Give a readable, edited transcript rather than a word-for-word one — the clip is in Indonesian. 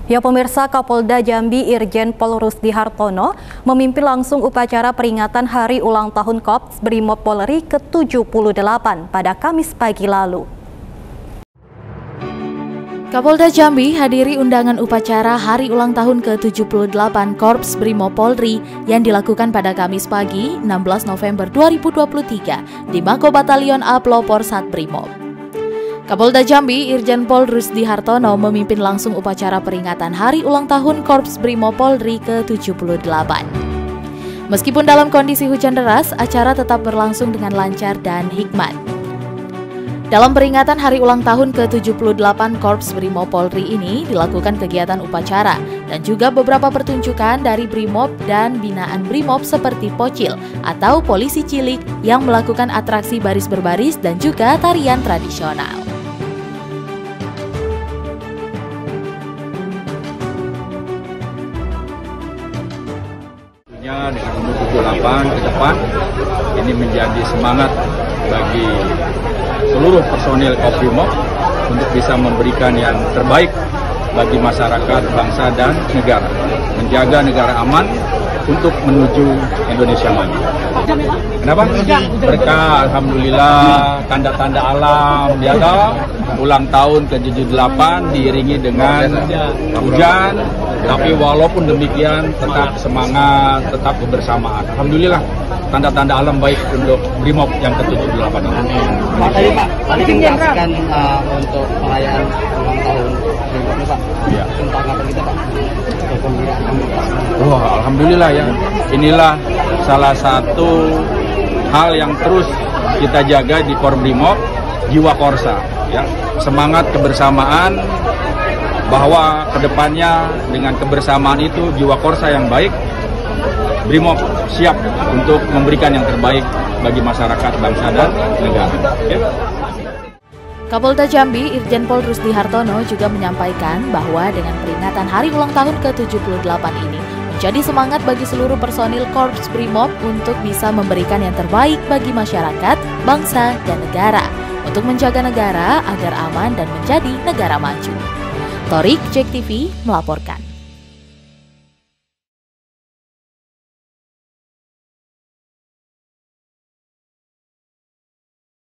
Ya pemirsa, Kapolda Jambi Irjen Pol Rusdi Hartono memimpin langsung upacara peringatan Hari Ulang Tahun Korps Brimob Polri ke-78 pada Kamis pagi lalu. Kapolda Jambi hadiri undangan upacara Hari Ulang Tahun ke-78 Korps Brimob Polri yang dilakukan pada Kamis pagi 16 November 2023 di Mako Batalion A Pelopor Sat Brimob. Kapolda Jambi Irjen Pol Rusdi Hartono memimpin langsung upacara peringatan Hari Ulang Tahun Korps Brimob Polri ke-78. Meskipun dalam kondisi hujan deras, acara tetap berlangsung dengan lancar dan hikmat. Dalam peringatan Hari Ulang Tahun ke-78 Korps Brimob Polri ini dilakukan kegiatan upacara dan juga beberapa pertunjukan dari Brimob dan binaan Brimob seperti Pocil atau polisi cilik yang melakukan atraksi baris berbaris dan juga tarian tradisional. Dengan umur 78 ke depan, ini menjadi semangat bagi seluruh personil Korps Brimob untuk bisa memberikan yang terbaik bagi masyarakat, bangsa, dan negara. Menjaga negara aman untuk menuju Indonesia maju. Kenapa? Berkah, alhamdulillah, tanda-tanda alam, biasa ulang tahun ke-78 diiringi dengan hujan, tapi walaupun demikian tetap semangat, tetap kebersamaan. Alhamdulillah, tanda-tanda alam baik untuk Brimob yang ke-78 ini. Pak, tadi menjelaskan untuk perayaan ulang tahun Brimob ini, Pak. Ya. Tentang apa kita, Pak? Wah, alhamdulillah ya. Inilah salah satu hal yang terus kita jaga di Korps Brimob, jiwa Korsa, ya. Semangat kebersamaan, bahwa kedepannya dengan kebersamaan itu jiwa Korsa yang baik, Brimob siap untuk memberikan yang terbaik bagi masyarakat, bangsa, dan negara. Ya. Kapolda Jambi Irjen Pol Rusdi Hartono juga menyampaikan bahwa dengan peringatan Hari Ulang Tahun ke-78 ini menjadi semangat bagi seluruh personil Korps Brimob untuk bisa memberikan yang terbaik bagi masyarakat, bangsa, dan negara untuk menjaga negara agar aman dan menjadi negara maju. Torik, JEK TV melaporkan.